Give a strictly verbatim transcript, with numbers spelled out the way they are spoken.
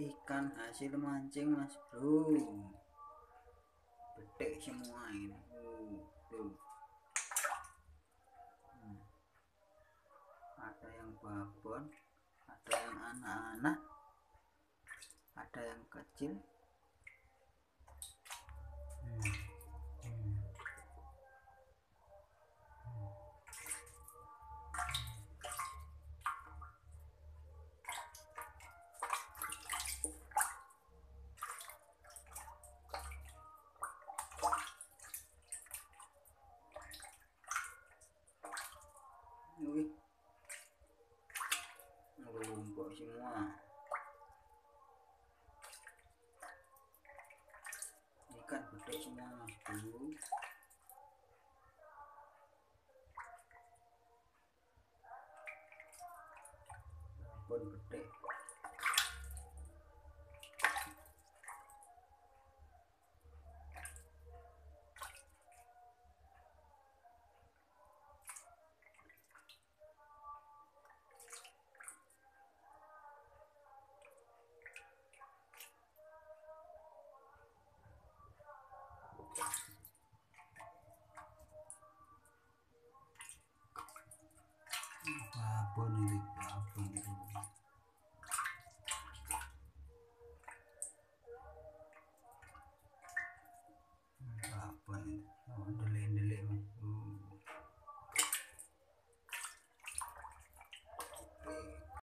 Ikan hasil mancing mas bro, betek semua ini. Uh, tuh. Hmm. Ada yang babon, ada yang anak-anak, ada yang kecil. Hmm. Hmm. Wih, ngelumpuk semua. Ikan gede semua mas bro. Babon gede.